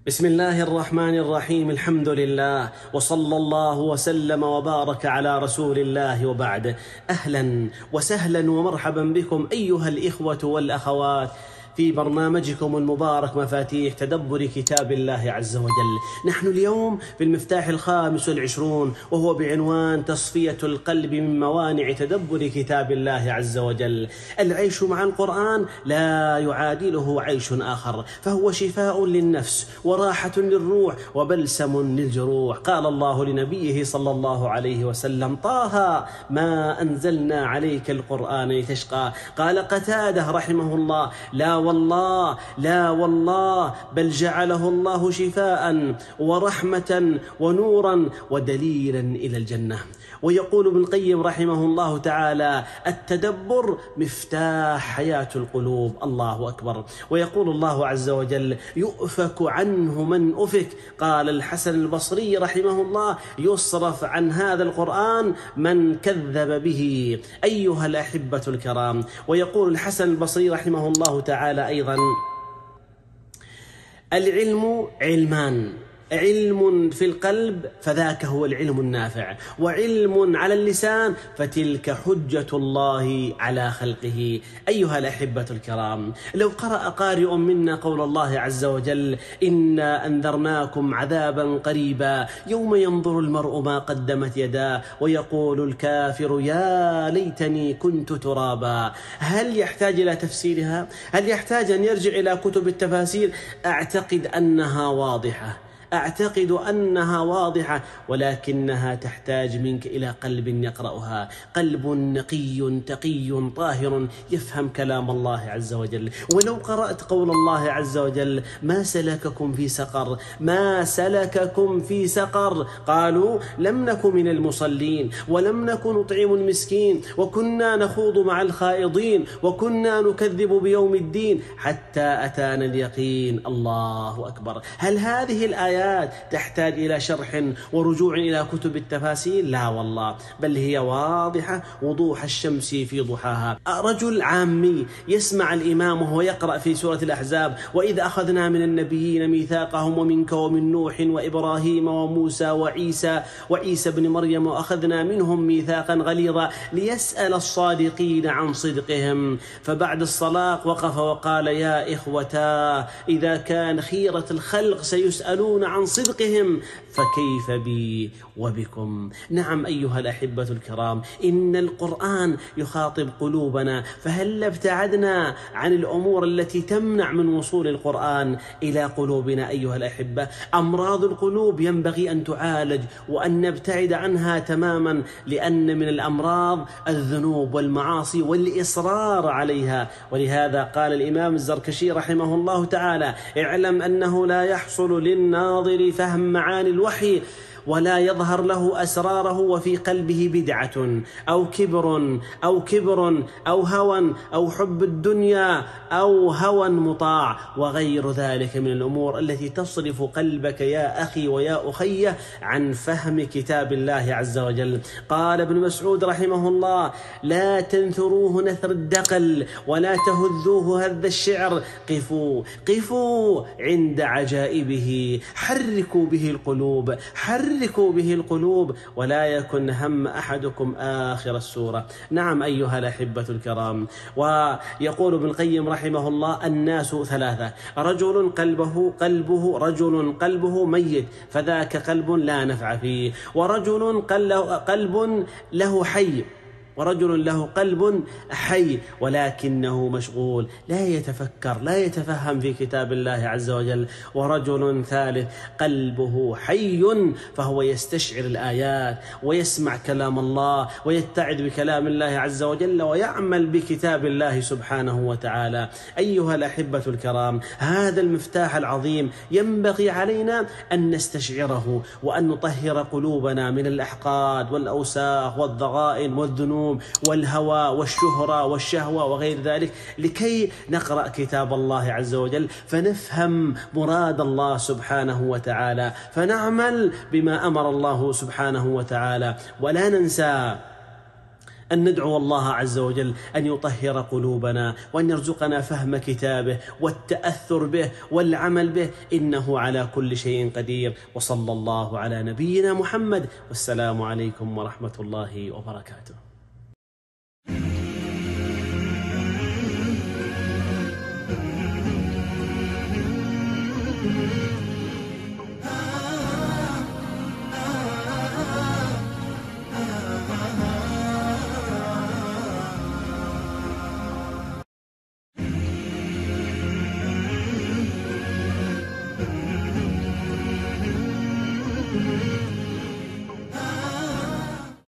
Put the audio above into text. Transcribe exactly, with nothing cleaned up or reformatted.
بسم الله الرحمن الرحيم. الحمد لله وصلى الله وسلم وبارك على رسول الله، وبعد. أهلا وسهلا ومرحبا بكم أيها الإخوة والأخوات في برنامجكم المبارك مفاتيح تدبر كتاب الله عز وجل. نحن اليوم في المفتاح الخامس والعشرون، وهو بعنوان تصفية القلب من موانع تدبر كتاب الله عز وجل. العيش مع القرآن لا يعادله عيش آخر، فهو شفاء للنفس وراحة للروح وبلسم للجروح. قال الله لنبيه صلى الله عليه وسلم: طه ما أنزلنا عليك القرآن لتشقى. قال قتادة رحمه الله: لا والله لا والله بل جعله الله شفاء ورحمة ونورا ودليلا إلى الجنة. ويقول ابن القيم رحمه الله تعالى: التدبر مفتاح حياة القلوب. الله أكبر. ويقول الله عز وجل: يؤفك عنه من أفك. قال الحسن البصري رحمه الله: يصرف عن هذا القرآن من كذب به. أيها الأحبة الكرام، ويقول الحسن البصري رحمه الله تعالى أيضا: العلم علمان، علم في القلب فذاك هو العلم النافع، وعلم على اللسان فتلك حجة الله على خلقه. أيها الأحبة الكرام، لو قرأ قارئ منا قول الله عز وجل: إنا أنذرناكم عذابا قريبا يوم ينظر المرء ما قدمت يداه ويقول الكافر يا ليتني كنت ترابا، هل يحتاج إلى تفسيرها؟ هل يحتاج أن يرجع إلى كتب التفاسير؟ أعتقد أنها واضحة أعتقد أنها واضحة ولكنها تحتاج منك إلى قلب يقرأها، قلب نقي تقي طاهر يفهم كلام الله عز وجل. ولو قرأت قول الله عز وجل: ما سلككم في سقر ما سلككم في سقر قالوا لم نكن من المصلين ولم نكن نطعم المسكين وكنا نخوض مع الخائضين وكنا نكذب بيوم الدين حتى أتانا اليقين. الله أكبر. هل هذه الآيات تحتاج إلى شرح ورجوع إلى كتب التفاسير؟ لا والله، بل هي واضحة وضوح الشمس في ضحاها. رجل عامي يسمع الإمام وهو يقرأ في سورة الأحزاب: وإذ أخذنا من النبيين ميثاقهم ومنك ومن نوح وإبراهيم وموسى وعيسى وعيسى بن مريم وأخذنا منهم ميثاقا غليظا ليسأل الصادقين عن صدقهم. فبعد الصلاة وقف وقال: يا إخوتا، إذا كان خيرة الخلق سيسألون عن صدقهم فكيف بي وبكم؟ نعم أيها الأحبة الكرام، إن القرآن يخاطب قلوبنا، فهل ابتعدنا عن الأمور التي تمنع من وصول القرآن إلى قلوبنا؟ أيها الأحبة، أمراض القلوب ينبغي أن تعالج وأن نبتعد عنها تماما، لأن من الأمراض الذنوب والمعاصي والإصرار عليها. ولهذا قال الإمام الزركشي رحمه الله تعالى: اعلم أنه لا يحصل للناظر فهم معاني الوحي ولا يظهر له أسراره وفي قلبه بدعة أو كبر أو كبر أو هوى أو حب الدنيا أو هوى مطاع وغير ذلك من الأمور التي تصرف قلبك يا أخي ويا أخي عن فهم كتاب الله عز وجل. قال ابن مسعود رحمه الله: لا تنثروه نثر الدقل ولا تهذوه هذ الشعر، قفوا قفوا عند عجائبه، حركوا به القلوب حركوا حركوا به القلوب ولا يكن هم أحدكم آخر السورة. نعم أيها الأحبة الكرام. ويقول ابن القيم رحمه الله: الناس ثلاثة: رجل قلبه قلبه رجل قلبه ميت فذاك قلب لا نفع فيه، ورجل قلب له حي ورجل له قلب حي ولكنه مشغول لا يتفكر لا يتفهم في كتاب الله عز وجل، ورجل ثالث قلبه حي فهو يستشعر الآيات ويسمع كلام الله ويتعظ بكلام الله عز وجل ويعمل بكتاب الله سبحانه وتعالى. أيها الأحبة الكرام، هذا المفتاح العظيم ينبغي علينا أن نستشعره وأن نطهر قلوبنا من الأحقاد والأوساخ والضغائن والذنوب والهوى والشهرة والشهوة وغير ذلك، لكي نقرأ كتاب الله عز وجل فنفهم مراد الله سبحانه وتعالى، فنعمل بما أمر الله سبحانه وتعالى. ولا ننسى أن ندعو الله عز وجل أن يطهر قلوبنا وأن يرزقنا فهم كتابه والتأثر به والعمل به، إنه على كل شيء قدير. وصلى الله على نبينا محمد، والسلام عليكم ورحمة الله وبركاته.